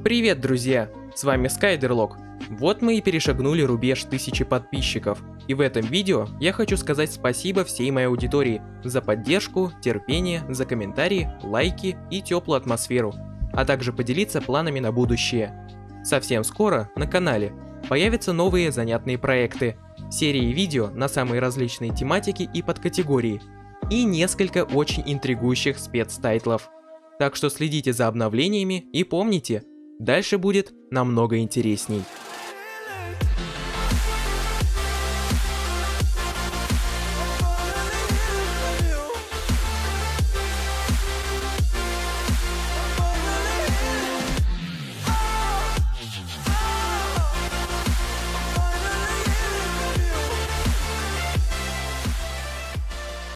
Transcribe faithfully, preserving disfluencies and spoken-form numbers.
Привет, друзья! С вами Skydrlock. Вот мы и перешагнули рубеж тысячи подписчиков. И в этом видео я хочу сказать спасибо всей моей аудитории за поддержку, терпение, за комментарии, лайки и теплую атмосферу, а также поделиться планами на будущее. Совсем скоро на канале появятся новые занятные проекты, серии видео на самые различные тематики и подкатегории, и несколько очень интригующих спецтайтлов. Так что следите за обновлениями и помните, дальше будет намного интересней.